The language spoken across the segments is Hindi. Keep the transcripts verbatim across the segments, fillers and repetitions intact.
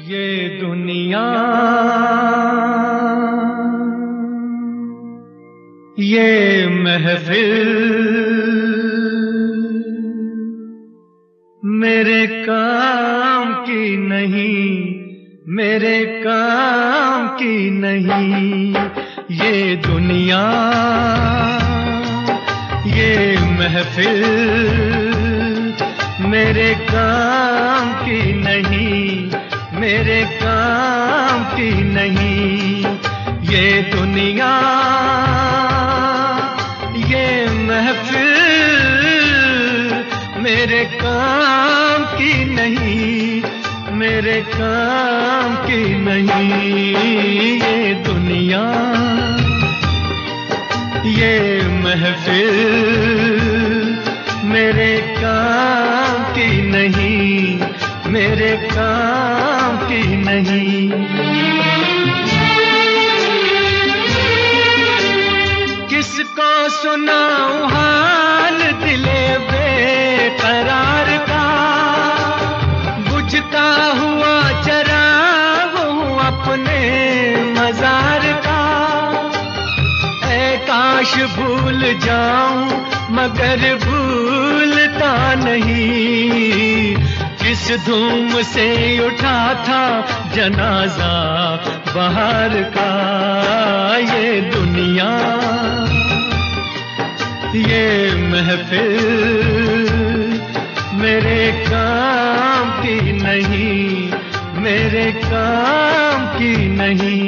ये दुनिया ये महफिल मेरे काम की नहीं, मेरे काम की नहीं। ये दुनिया ये महफिल मेरे काम की नहीं, मेरे काम की नहीं। ये दुनिया ये महफिल मेरे काम की नहीं, मेरे काम की नहीं। ये दुनिया ये महफिल मेरे काम की नहीं, मेरे काम की नहीं। किसको सुनाऊं हाल दिले बेकरार का, बुझता हुआ चराग हूँ अपने मजार का। ऐ काश भूल जाऊं मगर भूलता नहीं, जिस धूम से उठा था जनाजा बाहर का। ये दुनिया ये महफिल मेरे काम की नहीं, मेरे काम की नहीं।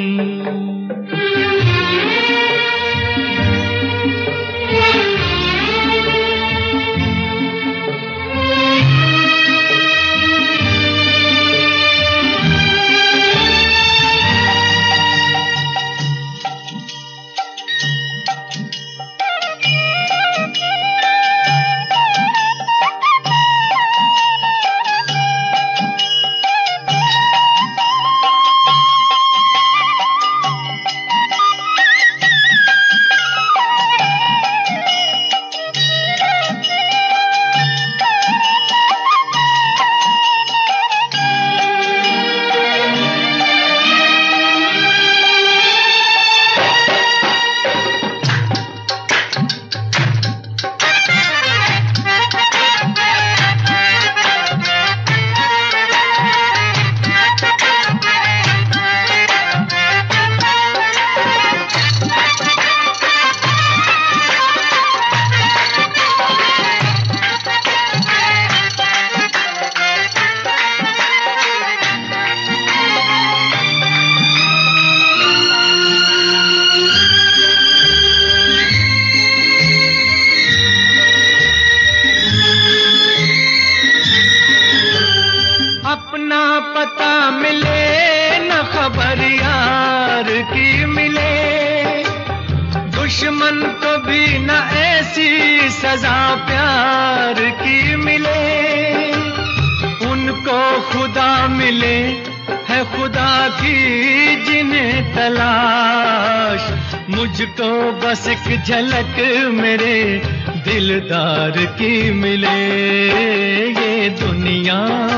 अपना पता मिले न खबर यार की मिले, दुश्मन को भी न ऐसी सजा प्यार की मिले। उनको खुदा मिले है खुदा की जिन्हें तलाश, मुझको बस एक झलक मेरे दिलदार की मिले। ये दुनिया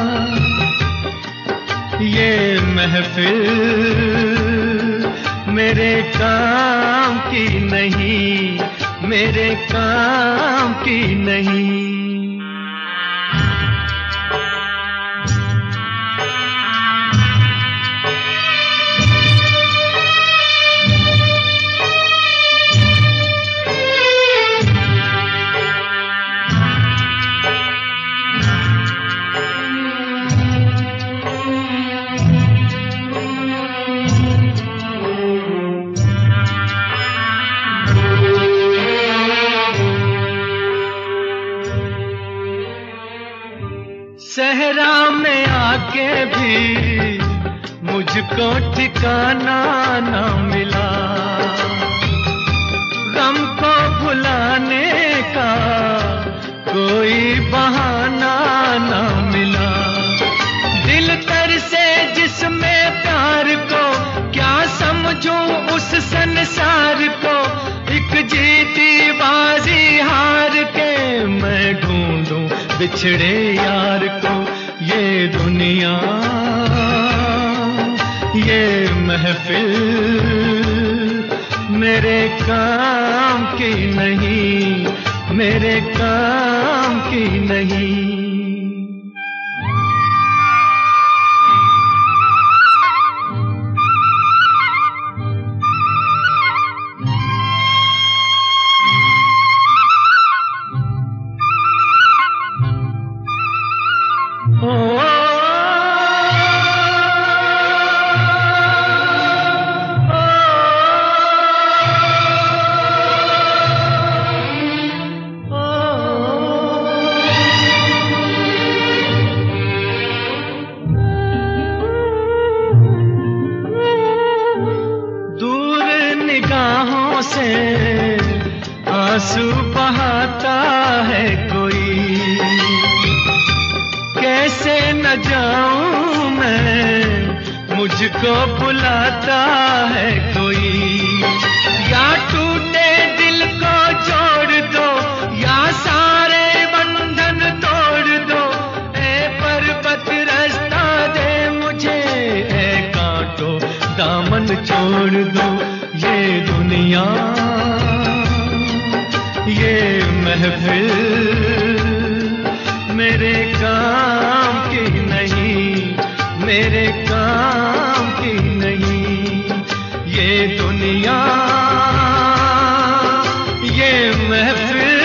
ये महफिल मेरे काम की नहीं, मेरे काम की नहीं। सहरा में आके भी मुझको ठिकाना ना मिला, गम को भुलाने का कोई बहाना ना मिला। दिल तर से जिसमें प्यार को क्या समझूं उस संसार को, एक जीती बाजी हार के मैं ढूंढूं बिछड़े यार को। ये दुनिया ये महफिल मेरे काम की नहीं, मेरे काम की नहीं। आंसू बहाता है कोई, कैसे न जाऊं मैं, मुझको बुलाता है कोई। या टूटे दिल को जोड़ दो, या सारे बंधन तोड़ दो। ए पर्वत रास्ता दे मुझे, ए कांटो दामन छोड़ दो। ये दुनिया ये महफिल मेरे काम की नहीं, मेरे काम की नहीं। ये दुनिया ये महफिल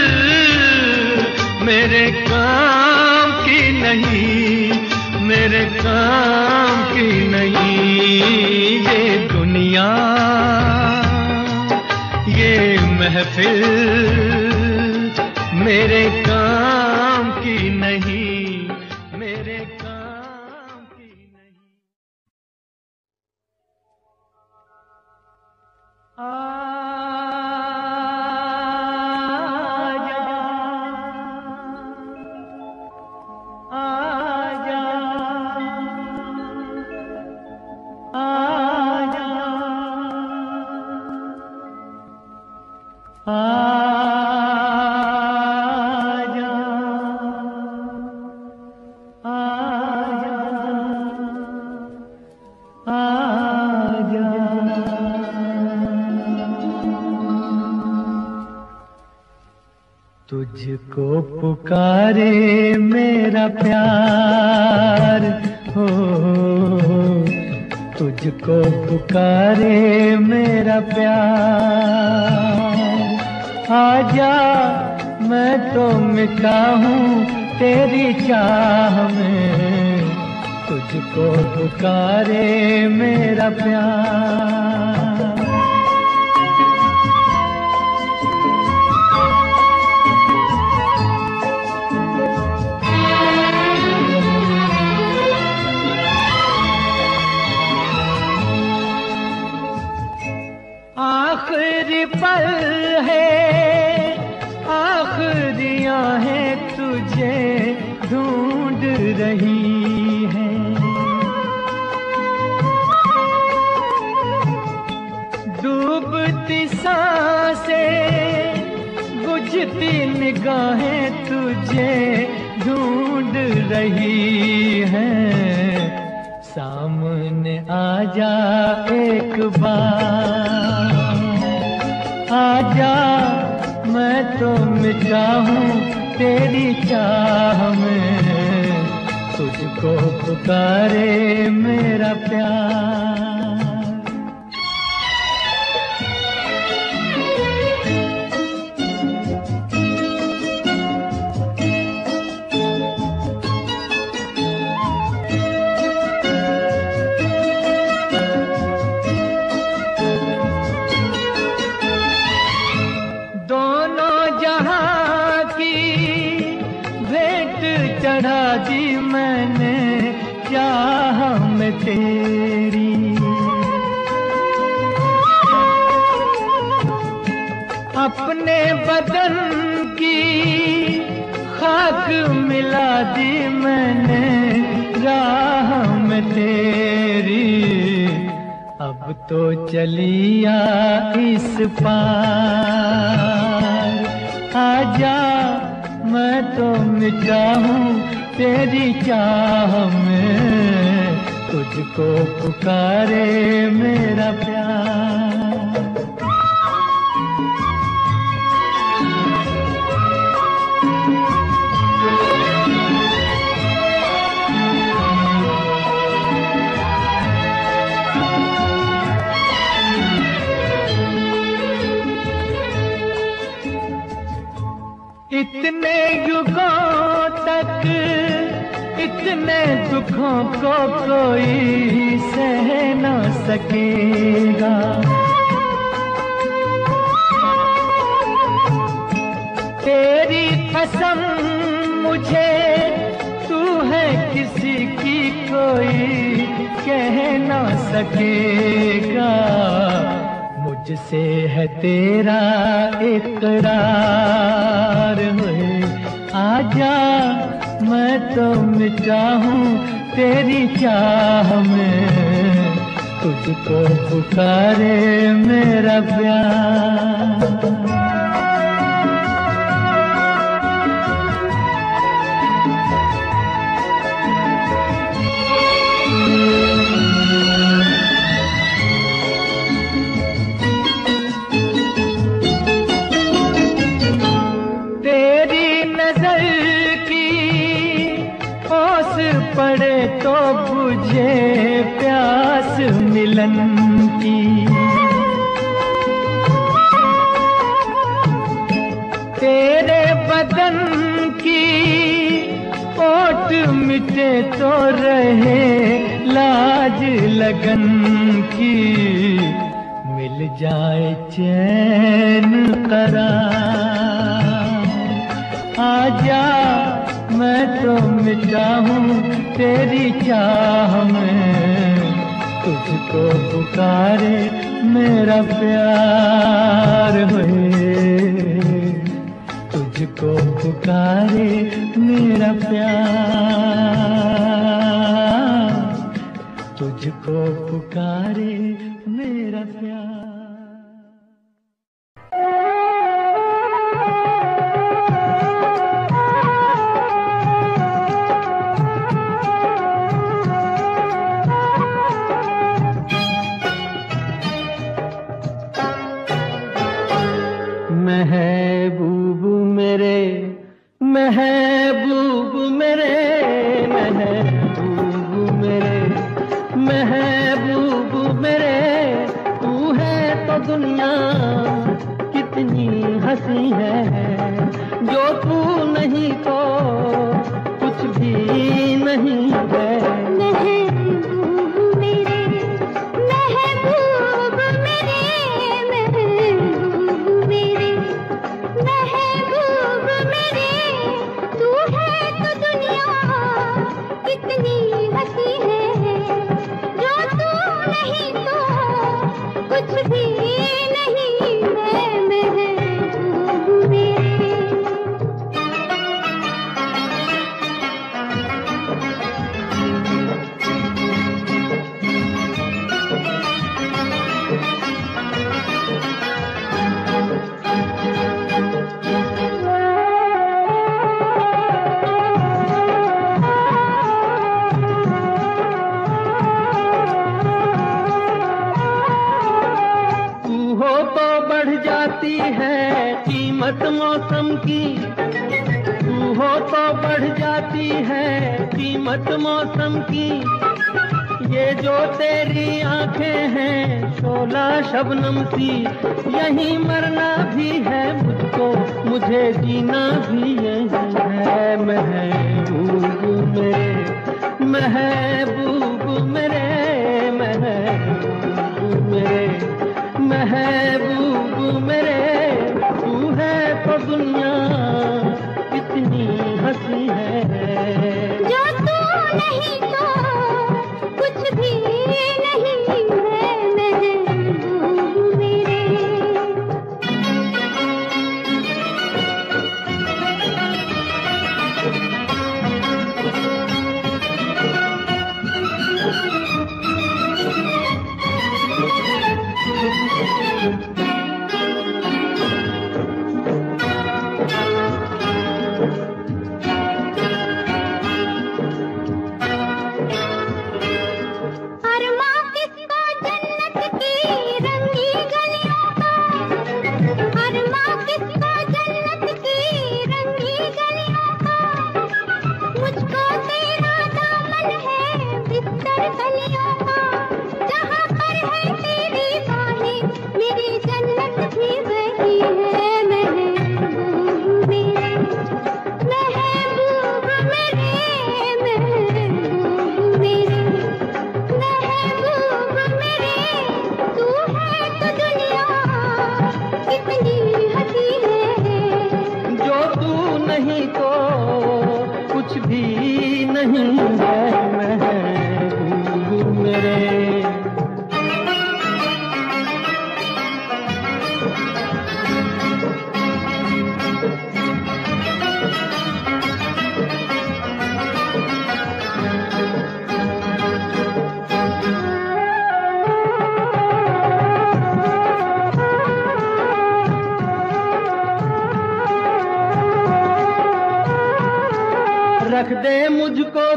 मेरे काम की नहीं, मेरे काम की नहीं। ये दुनिया ये महफिल मेरे काम की नहीं, मेरे काम की नहीं। आजा, आजा, आजा, तुझको पुकारे मेरा प्यार हो, तुझको पुकारे मेरा प्यार। आजा मैं तो मिटा हूँ तेरी चाह में, तुझको पुकारे मेरा प्यार। आखिरी पल है, आखिरियां हैं तुझे ढूंढ रही है। डूबती सांसें बुझती निगाहें तुझे ढूंढ रही हैं। सामने आजा एक बार, आजा मैं तो मिटा हूँ तेरी चाह में, तुझको पुकारे मेरा प्यार। चढ़ा दी मैंने चाह में तेरी, अपने बदन की खाक मिला दी मैंने राह में तेरी। अब तो चलिया इस पार, आजा मैं तो मिटा हूँ तेरी चाह में, तुझको पुकारे मेरा प्यार। इतने युगों तक इतने दुखों को कोई सह न सकेगा। तेरी कसम मुझे तू है किसी की कोई कह न सकेगा। मुझसे है तेरा इकरार होए आजा मैं तो मिटा हूँ तेरी चाह में, तुझको पुकारे मेरा प्यार। पड़े तो बुझे प्यास मिलन की, तेरे बदन की ओट मिटे तो रहे लाज लगन की। मिल जाए चैन करार आजा मैं तो मिटा हूँ तेरी चाह में, तुझको पुकारे मेरा प्यार होए, तुझको पुकारे मेरा प्यार, तुझको पुकारे मेरा प्यार। महबूब मेरे महबूब मेरे महबूब मेरे महबूब मेरे, तू है तो दुनिया कितनी हंसी है, जो तू नहीं तो कुछ भी नहीं है। कीमत मौसम की तू हो तो बढ़ जाती है कीमत मौसम की, ये जो तेरी आंखें हैं शोला शबनम सी, यही मरना भी है मुझको मुझे जीना भी यही है। महबूब मेरे महबूब मेरे महबूब मेरे महबूब मेरे, तू है तो दुनिया कितनी हंसी है, जो तू नहीं तो कुछ भी नहीं है। महबूब मेरे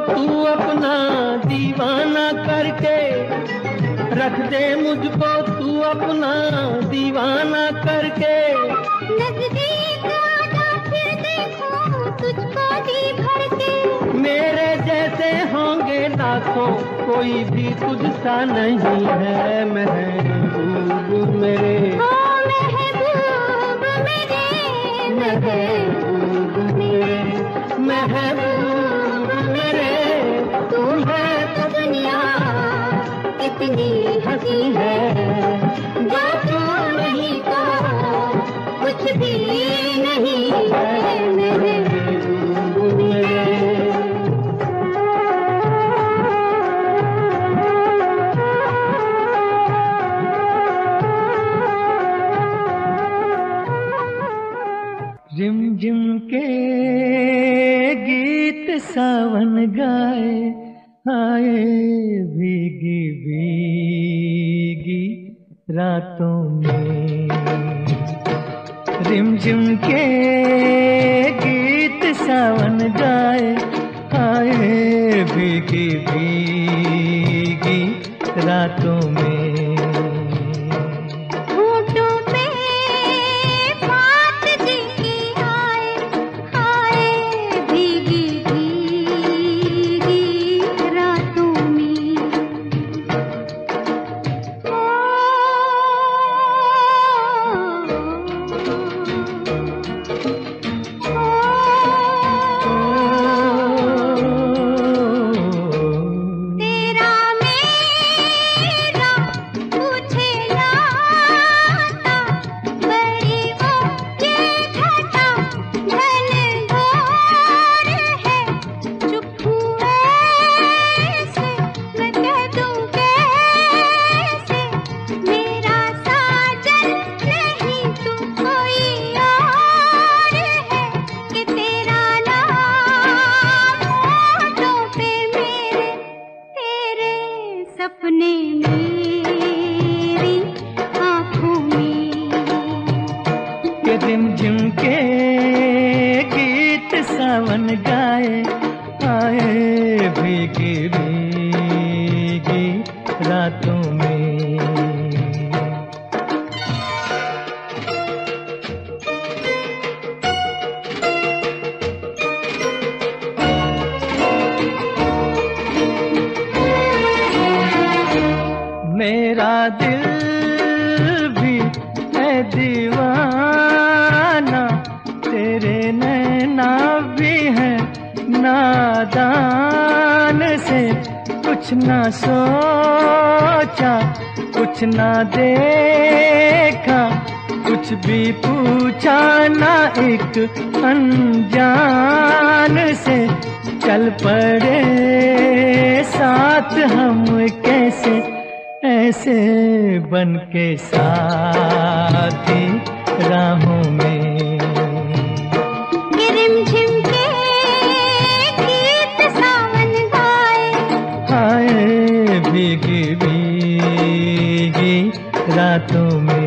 तू अपना दीवाना करके, रख दे मुझको तू अपना दीवाना करके। नजदीक आजा फिर देखो तुझको जी भर के। मेरे जैसे होंगे लाखों, कोई भी तुझसा नहीं है महबूब मेरे। ओ महबूब मेरे, महबूब मेरे, महबूब मेरे। तू है तो दुनिया कितनी हंसी है, जो तू नहीं तो कुछ भी नहीं है महबूब मेरे। रिमझिम के गीत सावन गाए, आए भीगी भीगी रातों में। रिमझिम के गीत सावन गाए, आए भीगी भीगी रातों में। रिमझिम के गीत सावन गाए, आए भीगी भीगी रातों में। मेरा दिल भी है दीवाना, तेरे नैना भी है नादान से। कुछ ना सोचा कुछ ना देखा, कुछ भी पूछा ना एक अनजान से। चल पड़े साथ हम कैसे, ऐसे बन के साथी राहों में। रिमझिम के गीत सावन गाए, आए भीगी भीगी रातों में।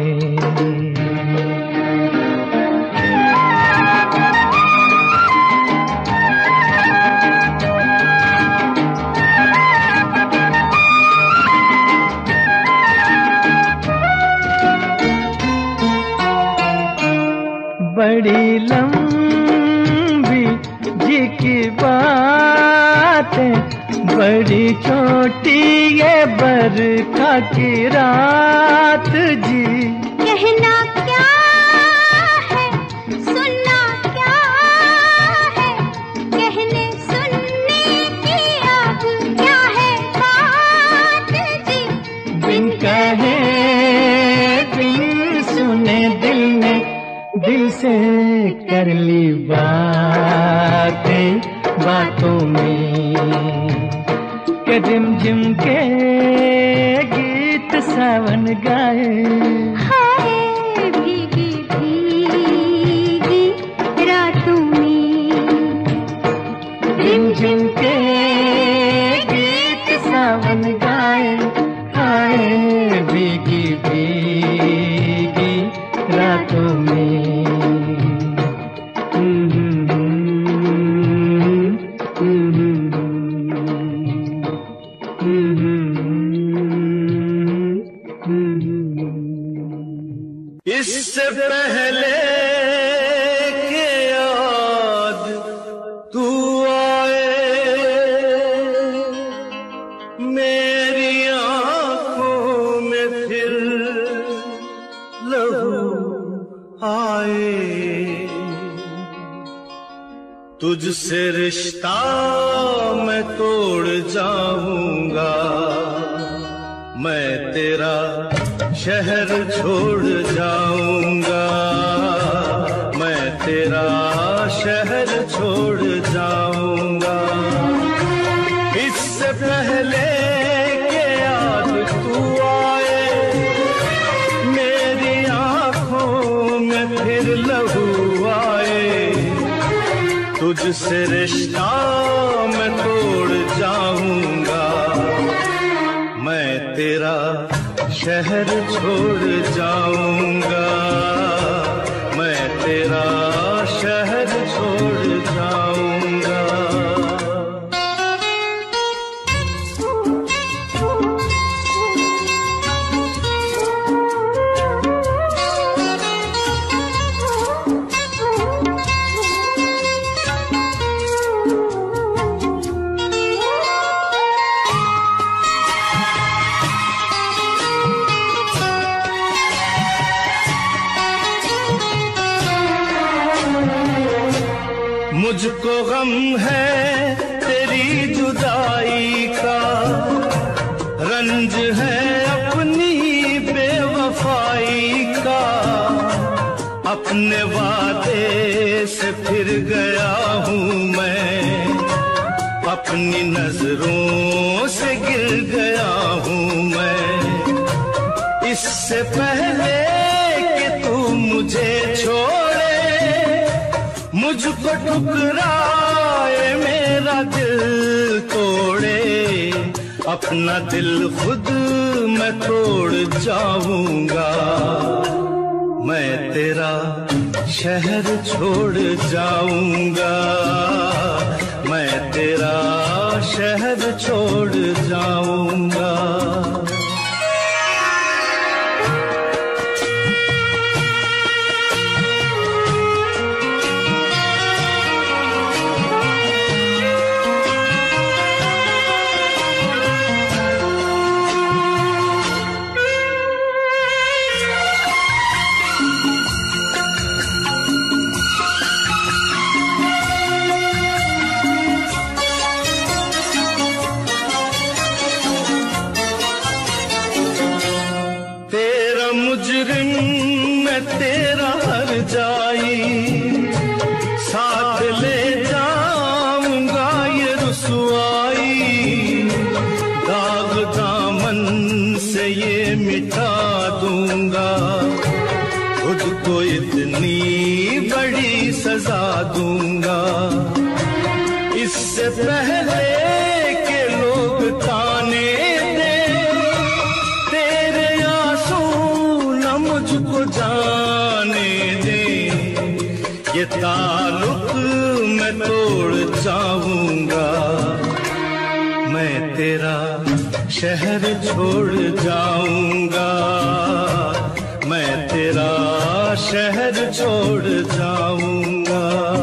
बड़ी लंबी जी की बातें, बड़ी छोटी ये बरखा की रात जी। कहना क्या है सुनना क्या है, कहने सुनने की अब क्या है बात जी। बिन कहे बिन सुने दिल ने दिल से कर ली बातें बातों में। के रिमझिम के गीत सावन गाए, हाय भीगी भीगी रातों में। रिमझिम के गीत सावन गाए, हाय भीगी भीगी रातों में। Mm-hmm. Mm-hmm. पहले के याद तू आए, मेरी आंखों में फिर लहू आए। तुझसे रिश्ता मैं तोड़ जाऊंगा, मैं तेरा शहर छोड़ जाऊंगा, मैं तेरा शहर छोड़ जाऊंगा। इससे पहले के याद तू आए, मेरी आंखों में फिर लहू आए। तुझसे रिश्ता मैं तोड़ जाऊंगा, मैं तेरा शहर छोड़ जाऊंगा, मैं तेरा शहर छोड़ जाऊंगा। मुझको गम है तेरी जुदाई का, रंज है अपनी बेवफाई का। अपने वादे से फिर गया हूँ मैं, अपनी नजरों से गिर गया हूँ मैं। इससे पहले कि तू मुझे छोड़े, मुझको ठुकराए, मेरा दिल तोड़े, अपना दिल खुद मैं तोड़ जाऊंगा। मैं तेरा शहर छोड़ जाऊंगा, मैं तेरा शहर छोड़ जाऊंगा। मुजरिम मैं तेरा हर जाई, साथ ले जाऊंगा ये रुसवाई। दाग दामन से ये मिटा दूंगा, खुद को इतनी बड़ी सजा दूंगा। इससे पहले के लोग ताने दे, तेरे आंसू न मुझको जाने दे। ये ताल्लुक मैं तोड़ जाऊंगा, मैं तेरा शहर छोड़ जाऊंगा, मैं तेरा शहर छोड़ जाऊंगा।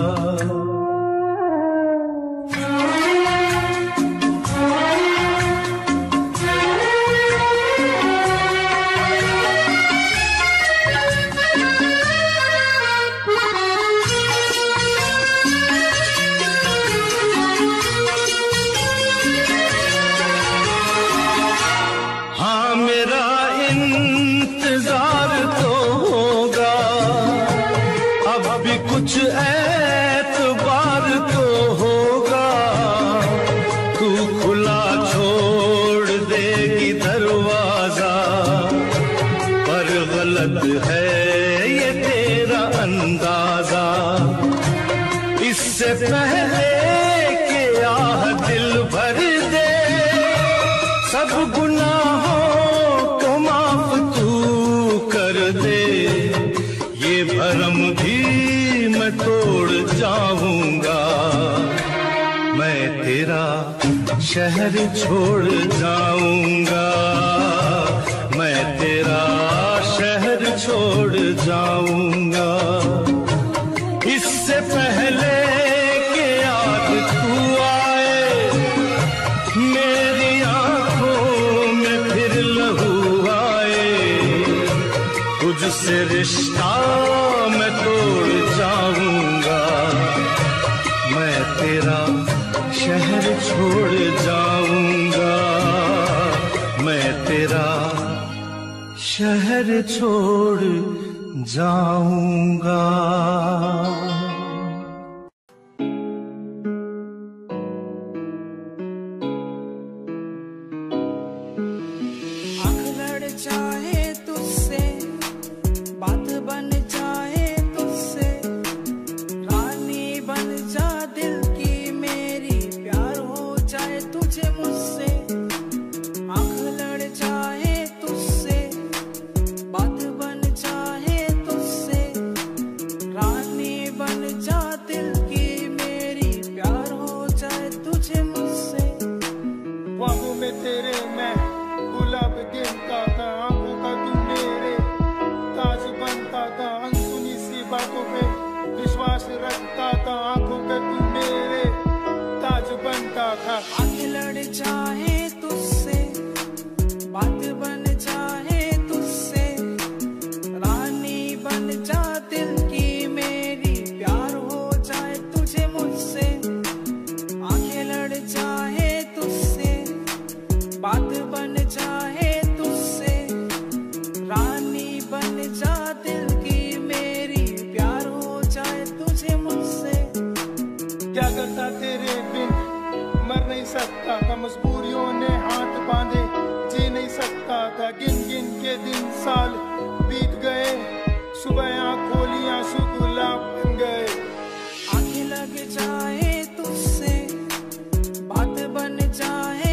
हाँ मेरा इंतजार तो होगा, अब भी कुछ एतबार तो होगा। तू खुला छोड़ देगी दरवाजा, पर गलत है ये तेरा अंदाजा। इससे पहले कि आह दिल भर दे, सब गुनाहों को माफ तू कर दे। ये भरम भी मैं तोड़ जाऊंगा, मैं तेरा शहर छोड़ जाऊंगा, मैं तेरा शहर छोड़ जाऊंगा। इससे पहले कि याद तू आए, मेरी आंखों में फिर लहू आए, तुझसे रिश्ता मैं तोड़ जाऊंगा। मैं तेरा शहर छोड़ जाऊंगा, मैं तेरा शहर छोड़ जाऊंगा। आँख लड़ जाए तुझसे, बात बन जाए तुझसे, रानी बन जा दिल की मेरी, प्यार हो जाए तुझे मुझसे। आँख लड़ जाए तुझसे, बात बन जाए तुझसे, रानी बन जा दिल की मेरी, प्यार हो जाए तुझे मुझसे। ख्वाबों में तेरे मैं गुलाब गिनता था, आंखों का तू मेरे ताज बनता था, अनसुनी सी बातों पे विश्वास रखता था, आंखों का तू मेरे ताज बनता था। आँख लड़ जाए तुझसे, बात बन जाए तुझसे, रानी बन जा दिल की मेरी, प्यार हो जाए तुझे मुझसे। आँखें लड़ जाए तुझसे, बात बन जाए तुझसे, रानी बन जा दिल की मेरी, प्यार हो जाए तुझे मुझसे। क्या करता तेरे बिन, मर नहीं सकता था, मजबूरियों ने हाथ बांधे, जी नहीं सकता था। गिन गिन के दिन साल बीत गए, सुबह आँख खोली आंसू गुलाब बन गए। आँखें लग जाए तुझसे, बात बन जाए